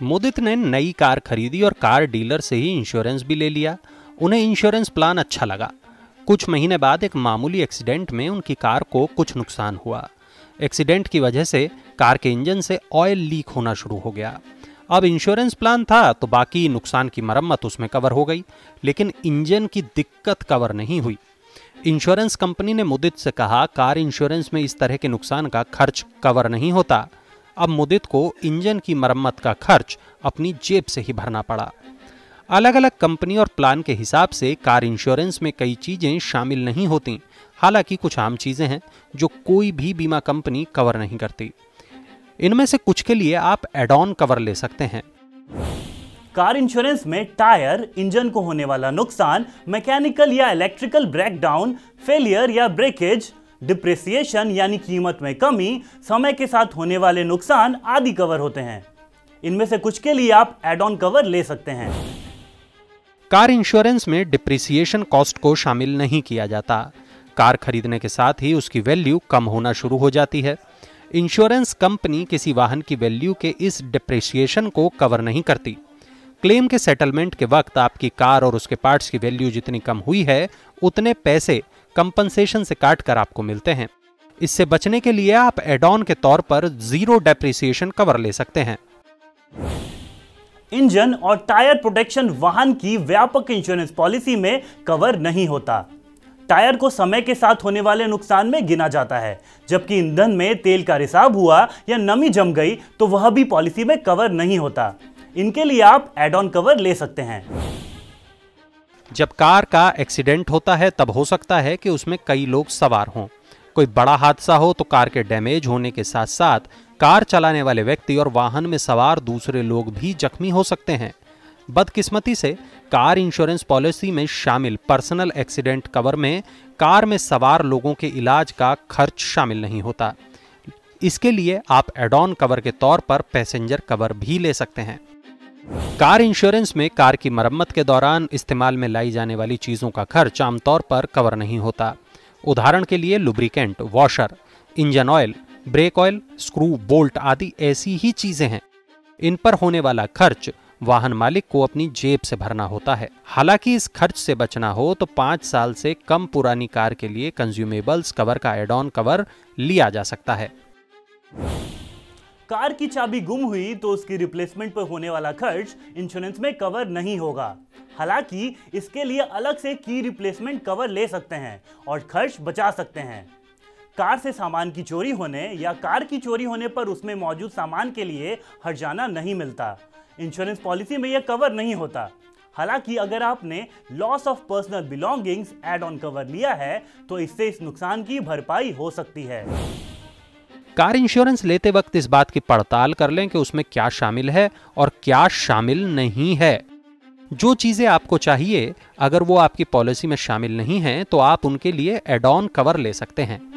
मुदित ने नई कार खरीदी और कार डीलर से ही इंश्योरेंस भी ले लिया। उन्हें इंश्योरेंस प्लान अच्छा लगा। कुछ महीने बाद एक मामूली एक्सीडेंट में उनकी कार को कुछ नुकसान हुआ। एक्सीडेंट की वजह से कार के इंजन से ऑयल लीक होना शुरू हो गया। अब इंश्योरेंस प्लान था तो बाकी नुकसान की मरम्मत उसमें कवर हो गई, लेकिन इंजन की दिक्कत कवर नहीं हुई। इंश्योरेंस कंपनी ने मुदित से कहा, कार इंश्योरेंस में इस तरह के नुकसान का खर्च कवर नहीं होता। अब मुदित को इंजन की मरम्मत का खर्च अपनी जेब से ही भरना पड़ा। अलग अलग कंपनी और प्लान के हिसाब से कार इंश्योरेंस में कई चीजें शामिल नहीं होती। हालांकि कुछ आम चीजें हैं जो कोई भी बीमा कंपनी कवर नहीं करती। इनमें से कुछ के लिए आप एड ऑन कवर ले सकते हैं। कार इंश्योरेंस में टायर, इंजन को होने वाला नुकसान, मैकेनिकल या इलेक्ट्रिकल ब्रेकडाउन, फेलियर या ब्रेकेज, डिप्रिसिएशन यानी कीमत में कमी, समय के साथ होने वाले नुकसान आदि कवर होते हैं। इनमें से कुछ के लिए आप एड ऑन कवर ले सकते हैं। कार इंश्योरेंस में डिप्रिसिएशन कॉस्ट को शामिल नहीं किया जाता। कार खरीदने के साथ ही उसकी वैल्यू कम होना शुरू हो जाती है। इंश्योरेंस कंपनी किसी वाहन की वैल्यू के इस डिप्रिसिएशन को कवर नहीं करती। क्लेम के सेटलमेंट के वक्त आपकी कार और उसके पार्ट्स की वैल्यू जितनी कम हुई है, उतने पैसे कंपनसेशन से काटकर आपको मिलते हैं। इससे बचने के लिए आप एड ऑन के तौर पर जीरो डिप्रिसिएशन कवर ले सकते हैं। इंजन और टायर प्रोटेक्शन वाहन की व्यापक इंश्योरेंस पॉलिसी में कवर नहीं होता। टायर को समय के साथ होने वाले नुकसान में गिना जाता है, जबकि ईंधन में तेल का रिसाव हुआ या नमी जम गई तो वह भी पॉलिसी में कवर नहीं होता। इनके लिए आप एड ऑन कवर ले सकते हैं। जब कार का एक्सीडेंट होता है तब हो सकता है कि उसमें कई लोग सवार हों। कोई बड़ा हादसा हो तो कार के डैमेज होने के साथ साथ कार चलाने वाले व्यक्ति और वाहन में सवार दूसरे लोग भी जख्मी हो सकते हैं। बदकिस्मती से कार इंश्योरेंस पॉलिसी में शामिल पर्सनल एक्सीडेंट कवर में कार में सवार लोगों के इलाज का खर्च शामिल नहीं होता। इसके लिए आप एड ऑन कवर के तौर पर पैसेंजर कवर भी ले सकते हैं। कार इंश्योरेंस में कार की मरम्मत के दौरान इस्तेमाल में लाई जाने वाली चीजों का खर्च आमतौर पर कवर नहीं होता। उदाहरण के लिए lubricant, washer, engine oil, brake oil, screw, bolt आदि ऐसी ही चीजें हैं। इन पर होने वाला खर्च वाहन मालिक को अपनी जेब से भरना होता है। हालांकि इस खर्च से बचना हो तो 5 साल से कम पुरानी कार के लिए कंज्यूमेबल्स कवर का एड ऑन कवर लिया जा सकता है। कार की चाबी गुम हुई तो उसकी रिप्लेसमेंट पर होने वाला खर्च इंश्योरेंस में कवर नहीं होगा। हालांकि इसके लिए अलग से की रिप्लेसमेंट कवर ले सकते हैं और खर्च बचा सकते हैं। कार से सामान की चोरी होने या कार की चोरी होने पर उसमें मौजूद सामान के लिए हर्जाना नहीं मिलता। इंश्योरेंस पॉलिसी में यह कवर नहीं होता। हालांकि अगर आपने loss of personal belongings add on cover लिया है तो इससे इस नुकसान की भरपाई हो सकती है। कार इंश्योरेंस लेते वक्त इस बात की पड़ताल कर लें कि उसमें क्या शामिल है और क्या शामिल नहीं है। जो चीजें आपको चाहिए अगर वो आपकी पॉलिसी में शामिल नहीं हैं तो आप उनके लिए एड ऑन कवर ले सकते हैं।